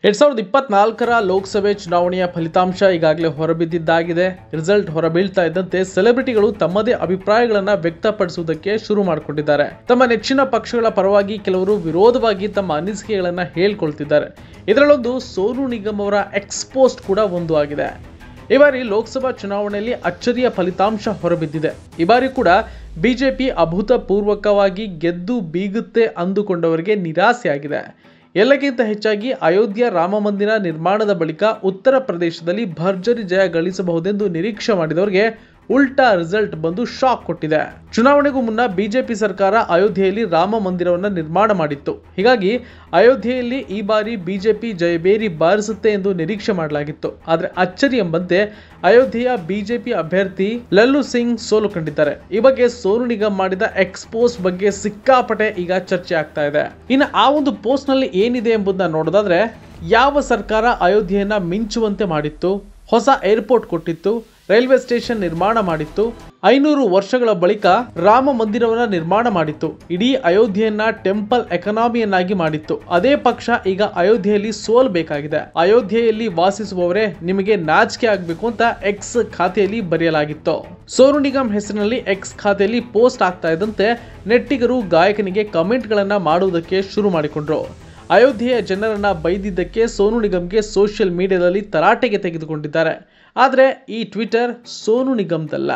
2024ರ ಲೋಕಸಭೆ ಚುನಾವಣೆಯ ಫಲಿತಾಂಶ ಈಗಾಗಲೇ ಹೊರಬಿದ್ದಿದ್ದಾಗಿದೆ. ರಿಸಲ್ಟ್ ಹೊರಬೀಳ್ತಾ ಇದ್ದಂತೆ ಸೆಲೆಬ್ರಿಟಿಗಳು ತಮ್ಮದೇ ಅಭಿಪ್ರಾಯಗಳನ್ನು ವ್ಯಕ್ತಪಡಿಸುವುದಕ್ಕೆ ಶುರು ಮಾಡಿಕೊಂಡಿದ್ದಾರೆ. ತಮ್ಮ ನೆಚ್ಚಿನ ಪಕ್ಷಗಳ ಪರವಾಗಿ ಕೆಲವರು ವಿರೋಧವಾಗಿ ತಮ್ಮ ಅನಿಸಿಕೆಗಳನ್ನು ಹೇಳ್ಕೊಳ್ತಿದ್ದಾರೆ. ಇದರಲ್ಲೊಂದು ಸೋನು ನಿಗಮ್ ಅವರ ಎಕ್ಸ್ಪೋಸ್ಟ್ ಕೂಡ ಒಂದು ಆಗಿದೆ. ಈ ಬಾರಿ ಲೋಕಸಭಾ ಚುನಾವಣೆಯಲ್ಲಿ ಅಚ್ಚರಿಯ ಫಲಿತಾಂಶ ಹೊರಬಿದ್ದಿದೆ. ಈ ಬಾರಿ ಕೂಡ ಬಿಜೆಪಿ ಅಭೂತಪೂರ್ವಕವಾಗಿ ಗೆದ್ದು ಬೀಗುತ್ತೆ ಅಂದುಕೊಂಡವರಿಗೆ ನಿರಾಸೆಯಾಗಿದೆ. ಎಲ್ಲಕ್ಕಿಂತ ಹೆಚ್ಚಾಗಿ ಅಯೋಧ್ಯೆ ರಾಮ ಮಂದಿರ ನಿರ್ಮಾಣದ ಬಳಿಕ ಉತ್ತರ ಪ್ರದೇಶದಲ್ಲಿ ಭರ್ಜರಿ ಜಯ ಗಳಿಸಬಹುದೆಂದು ನಿರೀಕ್ಷೆ ಮಾಡಿದವರಿಗೆ ಉಲ್ಟಾ ರಿಸಲ್ಟ್ ಬಂದು ಶಾಕ್ ಕೊಟ್ಟಿದೆ. ಚುನಾವಣೆಗೂ ಮುನ್ನ ಬಿಜೆಪಿ ಸರ್ಕಾರ ಅಯೋಧ್ಯೆಯಲ್ಲಿ ರಾಮ ಮಂದಿರವನ್ನು ನಿರ್ಮಾಣ ಮಾಡಿತ್ತು. ಹೀಗಾಗಿ ಅಯೋಧ್ಯೆಯಲ್ಲಿ ಈ ಬಾರಿ ಬಿಜೆಪಿ ಜಯಬೇರಿ ಬಾರಿಸುತ್ತೆ ಎಂದು ನಿರೀಕ್ಷೆ ಮಾಡಲಾಗಿತ್ತು. ಆದರೆ ಅಚ್ಚರಿ ಎಂಬಂತೆ ಅಯೋಧ್ಯೆಯ ಬಿಜೆಪಿ ಅಭ್ಯರ್ಥಿ ಲಲ್ಲು ಸಿಂಗ್ ಸೋಲು ಕಂಡಿದ್ದಾರೆ. ಈ ಬಗ್ಗೆ ಸೋನು ನಿಗಮ್ ಮಾಡಿದ ಎಕ್ಸ್ಪೋಸ್ ಬಗ್ಗೆ ಸಿಕ್ಕಾಪಟ್ಟೆ ಈಗ ಚರ್ಚೆ ಆಗ್ತಾ ಇದೆ. ಇನ್ನು ಆ ಒಂದು ಪೋಸ್ಟ್ ನಲ್ಲಿ ಏನಿದೆ ಎಂಬುದನ್ನ ನೋಡೋದಾದ್ರೆ, ಯಾವ ಸರ್ಕಾರ ಅಯೋಧ್ಯೆಯನ್ನ ಮಿಂಚುವಂತೆ ಮಾಡಿತ್ತು, ಹೊಸ ಏರ್ಪೋರ್ಟ್ ಕೊಟ್ಟಿತ್ತು, ರೈಲ್ವೆ ಸ್ಟೇಷನ್ ನಿರ್ಮಾಣ ಮಾಡಿತ್ತು, 500 ವರ್ಷಗಳ ಬಳಿಕ ರಾಮ ಮಂದಿರವನ್ನ ನಿರ್ಮಾಣ ಮಾಡಿತ್ತು, ಇಡೀ ಅಯೋಧ್ಯೆಯನ್ನ ಟೆಂಪಲ್ ಎಕಾನಮಿಯನ್ನಾಗಿ ಮಾಡಿತ್ತು. ಅದೇ ಪಕ್ಷ ಈಗ ಅಯೋಧ್ಯೆಯಲ್ಲಿ ಸೋಲ್ಬೇಕಾಗಿದೆ. ಅಯೋಧ್ಯೆಯಲ್ಲಿ ವಾಸಿಸುವವರೇ ನಿಮಗೆ ನಾಚಿಕೆ ಆಗಬೇಕು ಅಂತ ಎಕ್ಸ್ ಖಾತೆಯಲ್ಲಿ ಬರೆಯಲಾಗಿತ್ತು. ಸೋನು ನಿಗಮ್ ಹೆಸರಿನಲ್ಲಿ ಎಕ್ಸ್ ಖಾತೆಯಲ್ಲಿ ಪೋಸ್ಟ್ ಆಗ್ತಾ ಇದ್ದಂತೆ ನೆಟ್ಟಿಗರು ಗಾಯಕನಿಗೆ ಕಮೆಂಟ್ ಗಳನ್ನ ಮಾಡುವುದಕ್ಕೆ ಶುರು ಮಾಡಿಕೊಂಡ್ರು. ಅಯೋಧ್ಯೆಯ ಜನರನ್ನ ಬೈದಿದ್ದಕ್ಕೆ ಸೋನು ನಿಗಮ್ಗೆ ಸೋಷಿಯಲ್ ಮೀಡಿಯಾದಲ್ಲಿ ತರಾಟೆಗೆ ತೆಗೆದುಕೊಂಡಿದ್ದಾರೆ. ಆದರೆ ಈ ಟ್ವಿಟರ್ ಸೋನು ನಿಗಮ್ದಲ್ಲ.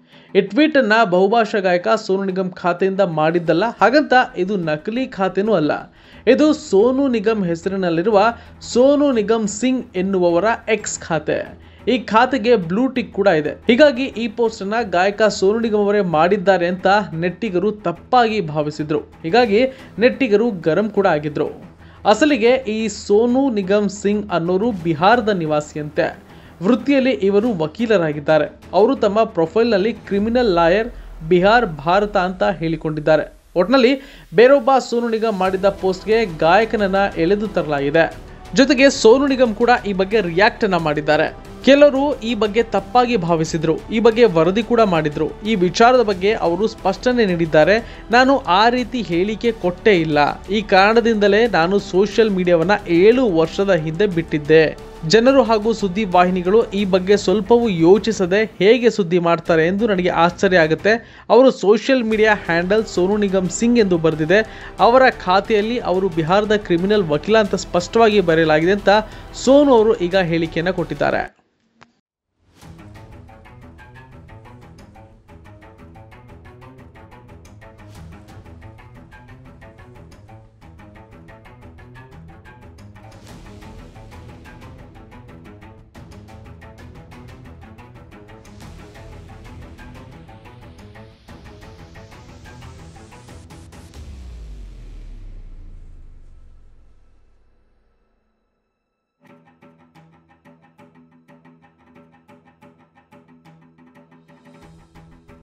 ಈ ಟ್ವೀಟ್ ಅನ್ನ ಬಹುಭಾಷಾ ಗಾಯಕ ಸೋನು ನಿಗಮ್ ಖಾತೆಯಿಂದ ಮಾಡಿದ್ದಲ್ಲ. ಹಾಗಂತ ಇದು ನಕಲಿ ಖಾತೆನೂ ಅಲ್ಲ. ಇದು ಸೋನು ನಿಗಮ್ ಹೆಸರಿನಲ್ಲಿರುವ ಸೋನು ನಿಗಮ್ ಸಿಂಗ್ ಎನ್ನುವವರ ಎಕ್ಸ್ ಖಾತೆ. ಈ ಖಾತೆಗೆ ಬ್ಲೂ ಟಿಕ್ ಕೂಡ ಇದೆ. ಹೀಗಾಗಿ ಈ ಪೋಸ್ಟ್ ಅನ್ನ ಗಾಯಕ ಸೋನು ನಿಗಮ್ ಅವರೇ ಮಾಡಿದ್ದಾರೆ ಅಂತ ನೆಟ್ಟಿಗರು ತಪ್ಪಾಗಿ ಭಾವಿಸಿದ್ರು. ಹೀಗಾಗಿ ನೆಟ್ಟಿಗರು ಗರಂ ಕೂಡ ಆಗಿದ್ರು. ಅಸಲಿಗೆ ಈ ಸೋನು ನಿಗಮ್ ಸಿಂಗ್ ಅನ್ನೋರು ಬಿಹಾರದ ನಿವಾಸಿಯಂತೆ. ವೃತ್ತಿಯಲ್ಲಿ ಇವರು ವಕೀಲರಾಗಿದ್ದಾರೆ. ಅವರು ತಮ್ಮ ಪ್ರೊಫೈಲ್ನಲ್ಲಿ ಕ್ರಿಮಿನಲ್ ಲಾಯರ್ ಬಿಹಾರ್ ಭಾರತ ಅಂತ ಹೇಳಿಕೊಂಡಿದ್ದಾರೆ. ಒಟ್ನಲ್ಲಿ ಬೇರೊಬ್ಬ ಸೋನು ನಿಗಮ್ ಮಾಡಿದ ಪೋಸ್ಟ್ಗೆ ಗಾಯಕನನ್ನ ಎಳೆದು ತರಲಾಗಿದೆ. ಜೊತೆಗೆ ಸೋನು ನಿಗಮ್ ಕೂಡ ಈ ಬಗ್ಗೆ ರಿಯಾಕ್ಟ್ ಅನ್ನ ಮಾಡಿದ್ದಾರೆ. ಕೆಲವರು ಈ ಬಗ್ಗೆ ತಪ್ಪಾಗಿ ಭಾವಿಸಿದ್ರು, ಈ ಬಗ್ಗೆ ವರದಿ ಕೂಡ ಮಾಡಿದ್ರು. ಈ ವಿಚಾರದ ಬಗ್ಗೆ ಅವರು ಸ್ಪಷ್ಟನೆ ನೀಡಿದ್ದಾರೆ. ನಾನು ಆ ರೀತಿ ಹೇಳಿಕೆ ಕೊಟ್ಟೇ ಇಲ್ಲ. ಈ ಕಾರಣದಿಂದಲೇ ನಾನು ಸೋಷಿಯಲ್ ಮೀಡಿಯಾವನ್ನ 7 ವರ್ಷದ ಹಿಂದೆ ಬಿಟ್ಟಿದ್ದೆ. ಜನರು ಹಾಗೂ ಸುದ್ದಿ ವಾಹಿನಿಗಳು ಈ ಬಗ್ಗೆ ಸ್ವಲ್ಪವೂ ಯೋಚಿಸದೆ ಹೇಗೆ ಸುದ್ದಿ ಮಾಡ್ತಾರೆ ಎಂದು ನನಗೆ ಆಶ್ಚರ್ಯ ಆಗುತ್ತೆ. ಅವರು social media handle Sonu Nigam Singh ಎಂದು ಬರೆದಿದೆ. ಅವರ ಖಾತೆಯಲ್ಲಿ ಅವರು ಬಿಹಾರದ ಕ್ರಿಮಿನಲ್ ವಕೀಲ ಅಂತ ಸ್ಪಷ್ಟವಾಗಿ ಬರೆಯಲಾಗಿದೆ ಅಂತ ಸೋನು ಅವರು ಈಗ ಹೇಳಿಕೆಯನ್ನು ಕೊಟ್ಟಿದ್ದಾರೆ.